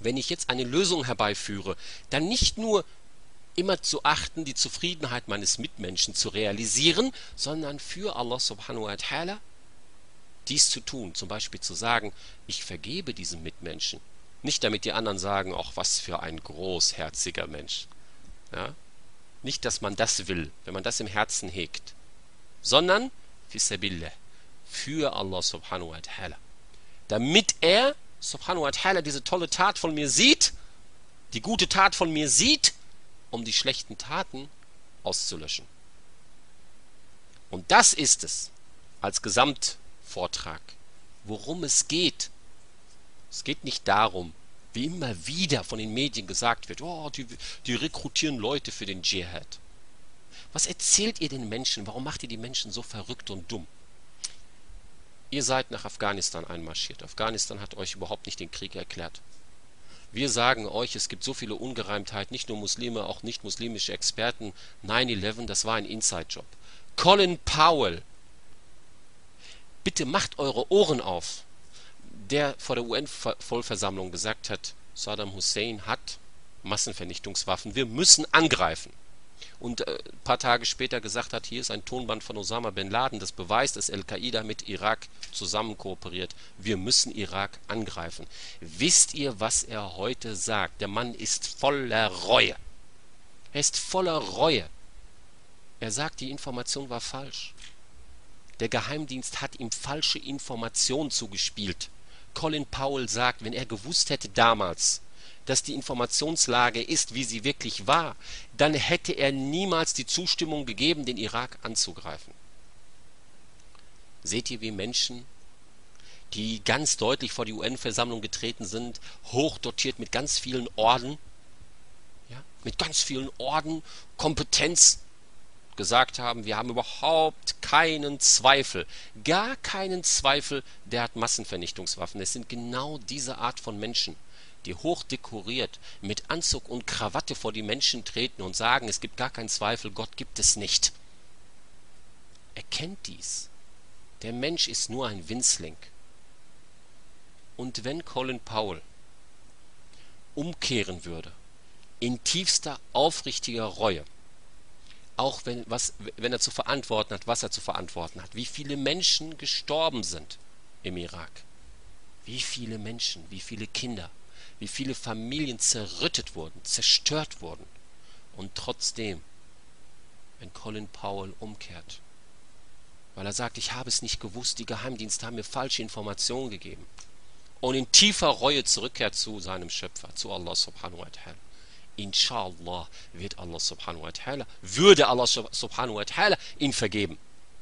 Speaker 1: wenn ich jetzt eine Lösung herbeiführe, dann nicht nur immer zu achten, die Zufriedenheit meines Mitmenschen zu realisieren, sondern für Allah subhanahu wa ta'ala dies zu tun. Zum Beispiel zu sagen, ich vergebe diesem Mitmenschen. Nicht damit die anderen sagen, ach, was für ein großherziger Mensch. Ja? Nicht, dass man das will, wenn man das im Herzen hegt, sondern fissabillah, für Allah subhanahu wa ta'ala. Damit er subhanahu wa ta'ala diese tolle Tat von mir sieht, die gute Tat von mir sieht, um die schlechten Taten auszulöschen. Und das ist es als Gesamtvortrag, worum es geht. Es geht nicht darum, wie immer wieder von den Medien gesagt wird, oh, die rekrutieren Leute für den Dschihad. Was erzählt ihr den Menschen? Warum macht ihr die Menschen so verrückt und dumm? Ihr seid nach Afghanistan einmarschiert. Afghanistan hat euch überhaupt nicht den Krieg erklärt. Wir sagen euch, es gibt so viele Ungereimtheiten, nicht nur Muslime, auch nicht-muslimische Experten. 9/11, das war ein Inside-Job. Colin Powell, bitte macht eure Ohren auf, der vor der UN-Vollversammlung gesagt hat, Saddam Hussein hat Massenvernichtungswaffen, wir müssen angreifen. Und ein paar Tage später gesagt hat, hier ist ein Tonband von Osama Bin Laden, das beweist, dass Al-Qaida mit Irak zusammen kooperiert. Wir müssen Irak angreifen. Wisst ihr, was er heute sagt? Der Mann ist voller Reue. Er ist voller Reue. Er sagt, die Information war falsch. Der Geheimdienst hat ihm falsche Informationen zugespielt. Colin Powell sagt, wenn er gewusst hätte damals, dass die Informationslage ist, wie sie wirklich war, dann hätte er niemals die Zustimmung gegeben, den Irak anzugreifen. Seht ihr, wie Menschen, die ganz deutlich vor die UN-Versammlung getreten sind, hochdotiert mit ganz vielen Orden, ja, mit ganz vielen Orden, Kompetenz, gesagt haben, wir haben überhaupt keinen Zweifel, gar keinen Zweifel, der hat Massenvernichtungswaffen. Es sind genau diese Art von Menschen, die hochdekoriert mit Anzug und Krawatte vor die Menschen treten und sagen, es gibt gar keinen Zweifel, Gott gibt es nicht. Erkennt dies. Der Mensch ist nur ein Winzling. Und wenn Colin Powell umkehren würde, in tiefster, aufrichtiger Reue, auch wenn er zu verantworten hat, was er zu verantworten hat, wie viele Menschen gestorben sind im Irak, wie viele Menschen, wie viele Kinder, wie viele Familien zerrüttet wurden, zerstört wurden. Und trotzdem, wenn Colin Powell umkehrt, weil er sagt, ich habe es nicht gewusst, die Geheimdienste haben mir falsche Informationen gegeben, und in tiefer Reue zurückkehrt zu seinem Schöpfer, zu Allah subhanahu wa ta'ala, inshallah würde Allah subhanahu wa ta'ala ihn vergeben.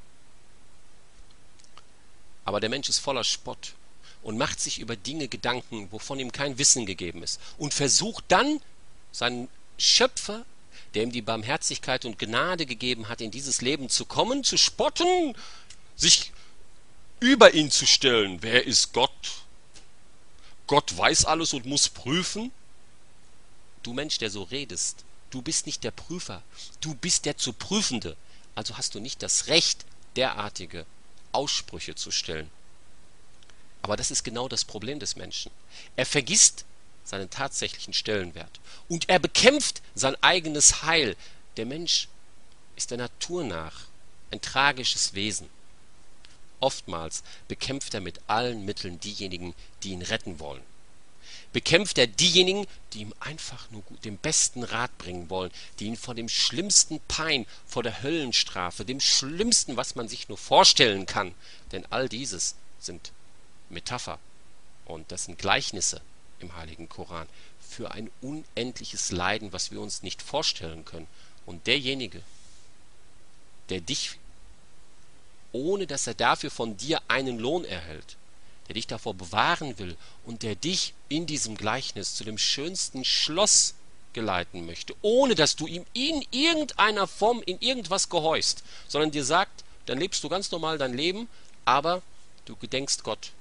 Speaker 1: Aber der Mensch ist voller Spott und macht sich über Dinge Gedanken, wovon ihm kein Wissen gegeben ist, und versucht dann, seinen Schöpfer, der ihm die Barmherzigkeit und Gnade gegeben hat, in dieses Leben zu kommen, zu spotten, sich über ihn zu stellen. Wer ist Gott? Gott weiß alles und muss prüfen. Du Mensch, der so redest, du bist nicht der Prüfer, du bist der zu Prüfende. Also hast du nicht das Recht, derartige Aussprüche zu stellen. Aber das ist genau das Problem des Menschen. Er vergisst seinen tatsächlichen Stellenwert und er bekämpft sein eigenes Heil. Der Mensch ist der Natur nach ein tragisches Wesen. Oftmals bekämpft er mit allen Mitteln diejenigen, die ihn retten wollen. Bekämpft er diejenigen, die ihm einfach nur den besten Rat bringen wollen, die ihn vor dem schlimmsten Pein, vor der Höllenstrafe, dem Schlimmsten, was man sich nur vorstellen kann, denn all dieses sind Metapher und das sind Gleichnisse im Heiligen Koran für ein unendliches Leiden, was wir uns nicht vorstellen können. Und derjenige, der dich, ohne dass er dafür von dir einen Lohn erhält, der dich davor bewahren will und der dich in diesem Gleichnis zu dem schönsten Schloss geleiten möchte, ohne dass du ihm in irgendeiner Form in irgendwas gehorchst, sondern dir sagt, dann lebst du ganz normal dein Leben, aber du gedenkst Gott.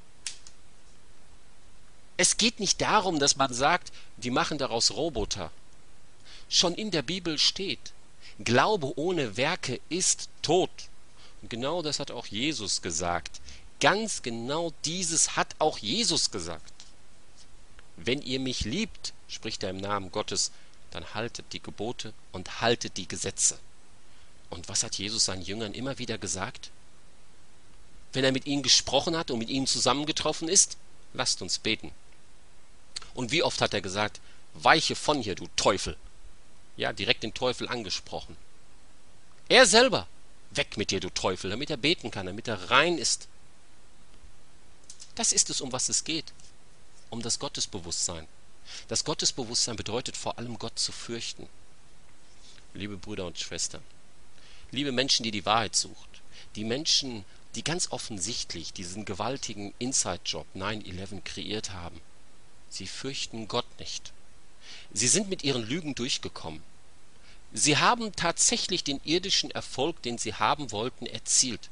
Speaker 1: Es geht nicht darum, dass man sagt, die machen daraus Roboter. Schon in der Bibel steht, Glaube ohne Werke ist tot. Und genau das hat auch Jesus gesagt. Ganz genau dieses hat auch Jesus gesagt. wenn ihr mich liebt, spricht er im Namen Gottes, dann haltet die Gebote und haltet die Gesetze. Und was hat Jesus seinen Jüngern immer wieder gesagt? Wenn er mit ihnen gesprochen hat und mit ihnen zusammengetroffen ist, lasst uns beten. Und wie oft hat er gesagt, weiche von hier, du Teufel. Ja, direkt den Teufel angesprochen. Er selber, weg mit dir, du Teufel, damit er beten kann, damit er rein ist. Das ist es, um was es geht. Um das Gottesbewusstsein. Das Gottesbewusstsein bedeutet vor allem, Gott zu fürchten. Liebe Brüder und Schwestern, liebe Menschen, die die Wahrheit sucht, die Menschen, die ganz offensichtlich diesen gewaltigen Inside-Job 9/11 kreiert haben, sie fürchten Gott nicht. Sie sind mit ihren Lügen durchgekommen. Sie haben tatsächlich den irdischen Erfolg, den sie haben wollten, erzielt.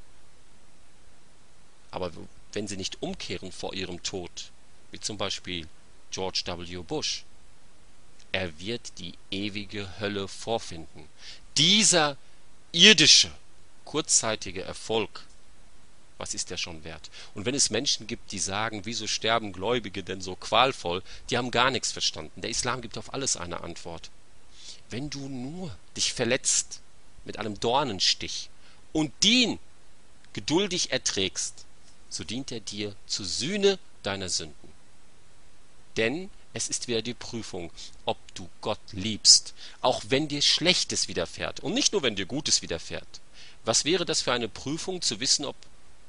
Speaker 1: Aber wenn sie nicht umkehren vor ihrem Tod, wie zum Beispiel George W. Bush, er wird die ewige Hölle vorfinden. Dieser irdische, kurzzeitige Erfolg, was ist der schon wert? Und wenn es Menschen gibt, die sagen, wieso sterben Gläubige denn so qualvoll, die haben gar nichts verstanden. Der Islam gibt auf alles eine Antwort. Wenn du nur dich verletzt mit einem Dornenstich und den geduldig erträgst, so dient er dir zur Sühne deiner Sünden. Denn es ist wieder die Prüfung, ob du Gott liebst, auch wenn dir Schlechtes widerfährt und nicht nur, wenn dir Gutes widerfährt. Was wäre das für eine Prüfung, zu wissen, ob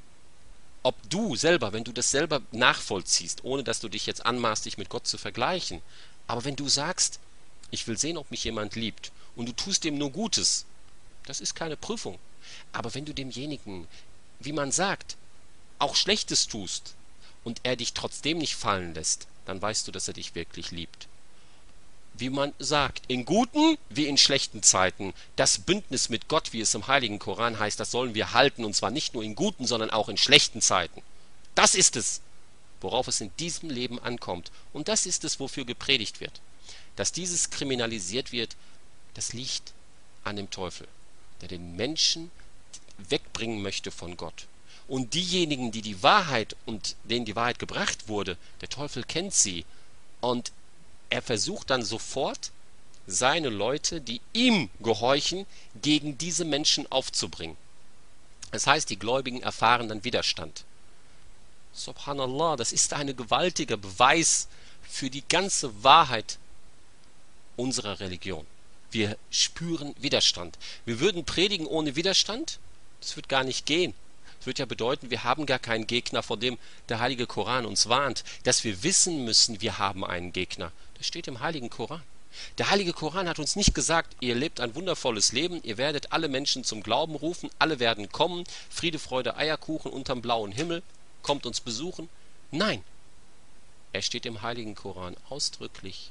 Speaker 1: du selber, wenn du das selber nachvollziehst, ohne dass du dich jetzt anmaßt, dich mit Gott zu vergleichen, aber wenn du sagst, ich will sehen, ob mich jemand liebt, und du tust dem nur Gutes, das ist keine Prüfung. Aber wenn du demjenigen, wie man sagt, auch Schlechtes tust und er dich trotzdem nicht fallen lässt, dann weißt du, dass er dich wirklich liebt. Wie man sagt, in guten wie in schlechten Zeiten, das Bündnis mit Gott, wie es im Heiligen Koran heißt, das sollen wir halten, und zwar nicht nur in guten, sondern auch in schlechten Zeiten. Das ist es, worauf es in diesem Leben ankommt. Und das ist es, wofür gepredigt wird. Dass dieses kriminalisiert wird, das liegt an dem Teufel, der den Menschen wegbringen möchte von Gott. Und diejenigen, die die Wahrheit und denen die Wahrheit gebracht wurde, der Teufel kennt sie. Und er versucht dann sofort, seine Leute, die ihm gehorchen, gegen diese Menschen aufzubringen. Das heißt, die Gläubigen erfahren dann Widerstand. Subhanallah, das ist ein gewaltiger Beweis für die ganze Wahrheit unserer Religion. Wir spüren Widerstand. Wir würden predigen ohne Widerstand? Das wird gar nicht gehen. Das wird ja bedeuten, wir haben gar keinen Gegner, vor dem der Heilige Koran uns warnt, dass wir wissen müssen, wir haben einen Gegner. Das steht im Heiligen Koran. Der Heilige Koran hat uns nicht gesagt, ihr lebt ein wundervolles Leben, ihr werdet alle Menschen zum Glauben rufen, alle werden kommen, Friede, Freude, Eierkuchen unterm blauen Himmel, kommt uns besuchen. Nein, er steht im Heiligen Koran ausdrücklich,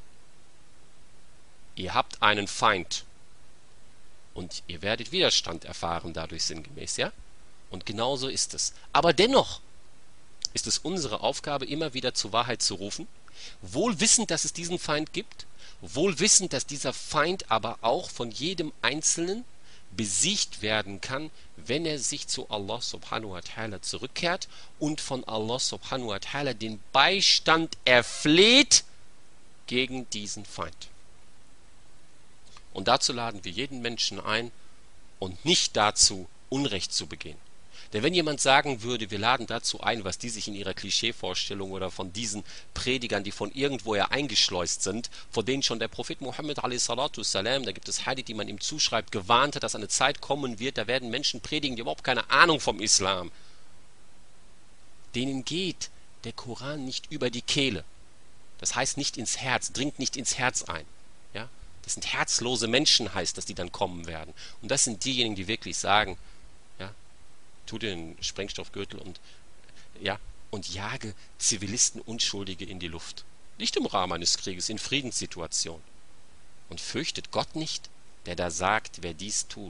Speaker 1: ihr habt einen Feind und ihr werdet Widerstand erfahren dadurch sinngemäß, ja? Und genauso ist es. Aber dennoch ist es unsere Aufgabe, immer wieder zur Wahrheit zu rufen, wohl wissend, dass es diesen Feind gibt, wohl wissend, dass dieser Feind aber auch von jedem Einzelnen besiegt werden kann, wenn er sich zu Allah subhanahu wa ta'ala zurückkehrt und von Allah subhanahu wa ta'ala den Beistand erfleht gegen diesen Feind. Und dazu laden wir jeden Menschen ein und nicht dazu, Unrecht zu begehen. Denn wenn jemand sagen würde, wir laden dazu ein, was die sich in ihrer Klischeevorstellung oder von diesen Predigern, die von irgendwoher eingeschleust sind, vor denen schon der Prophet Muhammad a.s., da gibt es Hadith, die man ihm zuschreibt, gewarnt hat, dass eine Zeit kommen wird, da werden Menschen predigen, die überhaupt keine Ahnung vom Islam. Denen geht der Koran nicht über die Kehle. Das heißt nicht ins Herz, dringt nicht ins Herz ein. Ja? Das sind herzlose Menschen, heißt das, die dann kommen werden. Und das sind diejenigen, die wirklich sagen, tu dir den Sprengstoffgürtel und jage Zivilisten, Unschuldige in die Luft. Nicht im Rahmen eines Krieges, in Friedenssituationen. Und fürchtet Gott nicht, der da sagt, wer dies tut,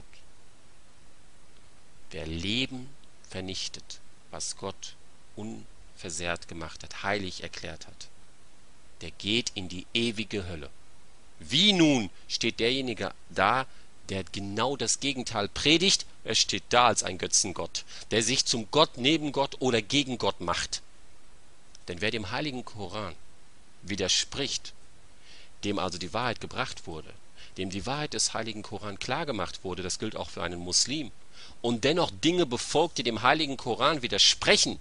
Speaker 1: wer Leben vernichtet, was Gott unversehrt gemacht hat, heilig erklärt hat, der geht in die ewige Hölle. Wie nun steht derjenige da, der genau das Gegenteil predigt? Er steht da als ein Götzengott, der sich zum Gott, neben Gott oder gegen Gott macht. Denn wer dem Heiligen Koran widerspricht, dem also die Wahrheit gebracht wurde, dem die Wahrheit des heiligen Koran klargemacht wurde, das gilt auch für einen Muslim, und dennoch Dinge befolgt, die dem heiligen Koran widersprechen,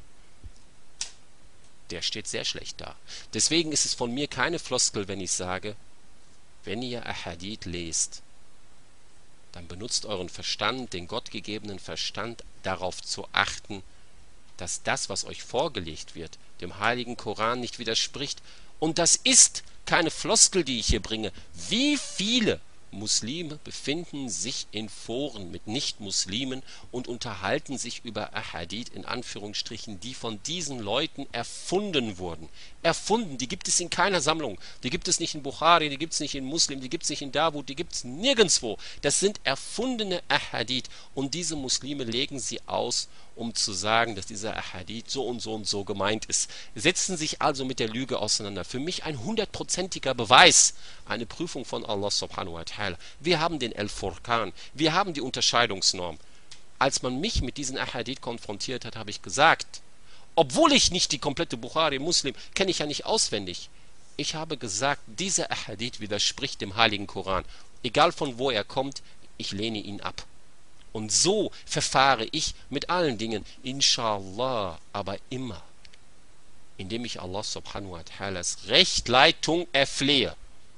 Speaker 1: der steht sehr schlecht da. Deswegen ist es von mir keine Floskel, wenn ich sage, wenn ihr Ahadith lest, dann benutzt euren Verstand, den gottgegebenen Verstand, darauf zu achten, dass das, was euch vorgelegt wird, dem heiligen Koran nicht widerspricht. Und das ist keine Floskel, die ich hier bringe. Wie viele Muslime befinden sich in Foren mit Nicht-Muslimen und unterhalten sich über Ahadith in Anführungsstrichen, die von diesen Leuten erfunden wurden. Erfunden, die gibt es in keiner Sammlung. Die gibt es nicht in Bukhari, die gibt es nicht in Muslim, die gibt es nicht in Dawud, die gibt es nirgendwo. Das sind erfundene Ahadith und diese Muslime legen sie aus, um zu sagen, dass dieser Ahadith so und so gemeint ist. Setzen sich also mit der Lüge auseinander. Für mich ein 100%iger Beweis, eine Prüfung von Allah subhanahu wa ta'ala. Wir haben den Al-Furqan, wir haben die Unterscheidungsnorm. Als man mich mit diesen Ahadith konfrontiert hat, habe ich gesagt, obwohl ich nicht die komplette Bukhari Muslim, kenne ich ja nicht auswendig. Ich habe gesagt, dieser Ahadith widerspricht dem heiligen Koran. Egal von wo er kommt, ich lehne ihn ab. Und so verfahre ich mit allen Dingen, inshallah, aber immer, indem ich Allah subhanahu wa ta'alas Rechtleitung erflehe,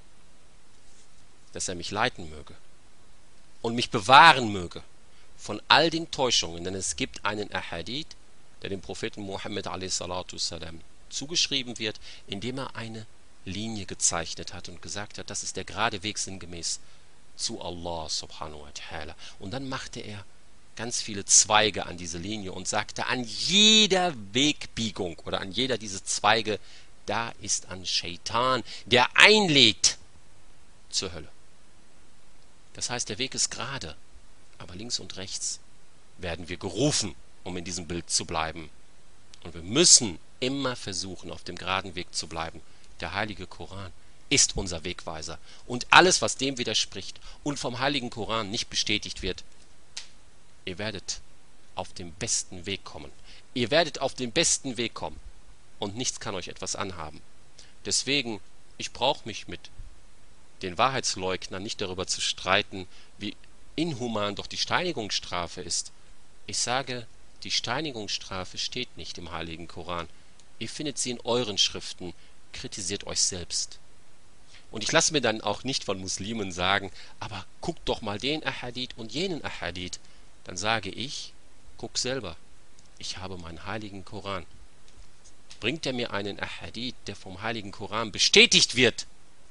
Speaker 1: dass er mich leiten möge und mich bewahren möge von all den Täuschungen, denn es gibt einen Ahadith, der dem Propheten Muhammad a.s. zugeschrieben wird, indem er eine Linie gezeichnet hat und gesagt hat, das ist der gerade Weg sinngemäß zu Allah subhanahu wa ta'ala. Und dann machte er ganz viele Zweige an diese Linie und sagte, an jeder Wegbiegung oder an jeder dieser Zweige, da ist ein Shaitan, der einlädt zur Hölle. Das heißt, der Weg ist gerade, aber links und rechts werden wir gerufen, um in diesem Bild zu bleiben. Und wir müssen immer versuchen, auf dem geraden Weg zu bleiben. Der heilige Koran ist unser Wegweiser. Und alles, was dem widerspricht und vom heiligen Koran nicht bestätigt wird, ihr werdet auf den besten Weg kommen. Ihr werdet auf den besten Weg kommen. Und nichts kann euch etwas anhaben. Deswegen, ich brauche mich mit den Wahrheitsleugnern nicht darüber zu streiten, wie inhuman doch die Steinigungsstrafe ist. Ich sage, die Steinigungsstrafe steht nicht im heiligen Koran. Ihr findet sie in euren Schriften. Kritisiert euch selbst. Und ich lasse mir dann auch nicht von Muslimen sagen, aber guck doch mal den Ahadith und jenen Ahadith. Dann sage ich, guck selber, ich habe meinen heiligen Koran. Bringt er mir einen Ahadith, der vom heiligen Koran bestätigt wird,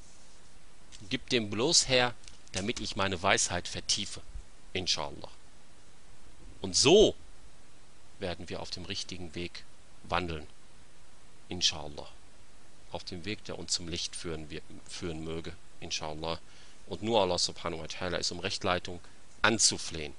Speaker 1: gib den bloß her, damit ich meine Weisheit vertiefe. Inshallah. Und so werden wir auf dem richtigen Weg wandeln. Inshallah. Auf dem Weg, der uns zum Licht führen möge, inshallah. Und nur Allah subhanahu wa ta'ala ist um Rechtleitung anzuflehen.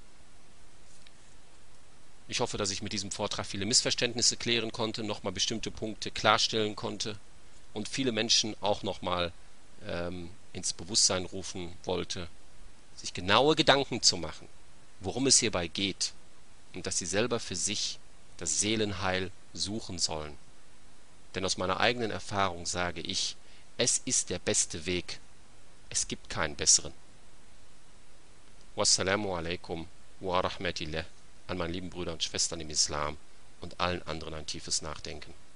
Speaker 1: Ich hoffe, dass ich mit diesem Vortrag viele Missverständnisse klären konnte, nochmal bestimmte Punkte klarstellen konnte und viele Menschen auch nochmal ins Bewusstsein rufen wollte, sich genaue Gedanken zu machen, worum es hierbei geht und dass sie selber für sich das Seelenheil suchen sollen. Denn aus meiner eigenen Erfahrung sage ich, es ist der beste Weg. Es gibt keinen besseren. Wassalamu alaikum wa rahmatillah an meine lieben Brüder und Schwestern im Islam und allen anderen ein tiefes Nachdenken.